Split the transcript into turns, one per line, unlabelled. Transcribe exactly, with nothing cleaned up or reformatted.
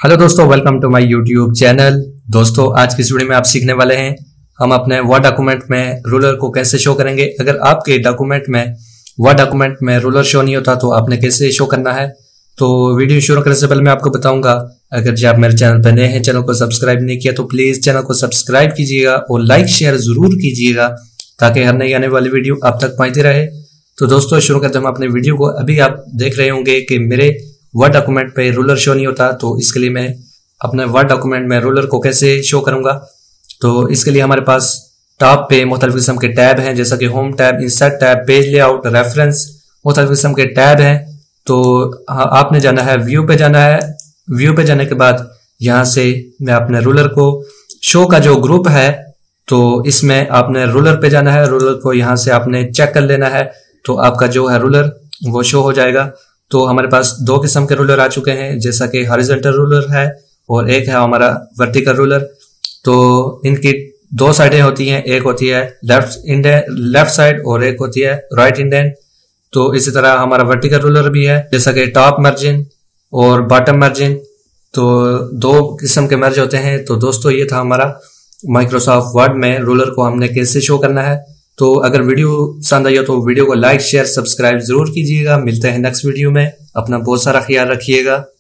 Hello दोस्तों, welcome to my YouTube channel. दोस्तों, आज की इस वीडियो में आप सीखने वाले हैं हम अपने वर्ड डॉक्यूमेंट में रूलर को कैसे शो करेंगे। अगर आपके डॉक्यूमेंट में वर्ड डॉक्यूमेंट में रूलर शो नहीं होता तो आपने कैसे शो करना है। तो वीडियो शुरू करने से पहले मैं आपको बताऊंगा, अगर जो आप मेरे चैनल पर नए हैं, चैनल को सब्सक्राइब नहीं किया तो प्लीज चैनल को सब्सक्राइब कीजिएगा और लाइक शेयर जरूर कीजिएगा ताकि हर नई आने वाली वीडियो आप तक पहुंचती रहे। तो दोस्तों, शुरू करते हैं हम अपने वीडियो को। अभी आप देख रहे होंगे कि मेरे वर्ड डॉक्यूमेंट पे रूलर शो नहीं होता, तो इसके लिए मैं अपने वर्ड डॉक्यूमेंट में रूलर को कैसे शो करूंगा। तो इसके लिए हमारे पास टॉप पे मुख्तलिफ किस्म के टैब हैं, जैसा कि home tab, insert tab, page layout, reference, मुख्तलिफ किस्म के टैब हैं। तो आपने जाना है व्यू पे जाना है। व्यू पे जाने के बाद यहाँ से मैं अपने रूलर को शो का जो ग्रुप है तो इसमें आपने रूलर पे जाना है। रूलर को यहाँ से आपने चेक कर लेना है तो आपका जो है रूलर वो शो हो जाएगा। तो हमारे पास दो किस्म के रूलर आ चुके हैं, जैसा कि हॉरिजॉन्टल रूलर है और एक है हमारा वर्टिकल रूलर। तो इनकी दो साइडें होती हैं, एक होती है लेफ्ट इंडेंट लेफ्ट साइड और एक होती है राइट इंडेंट। तो इसी तरह हमारा वर्टिकल रूलर भी है, जैसा कि टॉप मार्जिन और बॉटम मार्जिन। तो दो किस्म के मर्ज होते हैं। तो दोस्तों, ये था हमारा माइक्रोसॉफ्ट वर्ड में रूलर को हमने कैसे शो करना है। तो अगर वीडियो पसंद आई हो तो वीडियो को लाइक शेयर सब्सक्राइब जरूर कीजिएगा। मिलते हैं नेक्स्ट वीडियो में। अपना बहुत सारा ख्याल रखिएगा।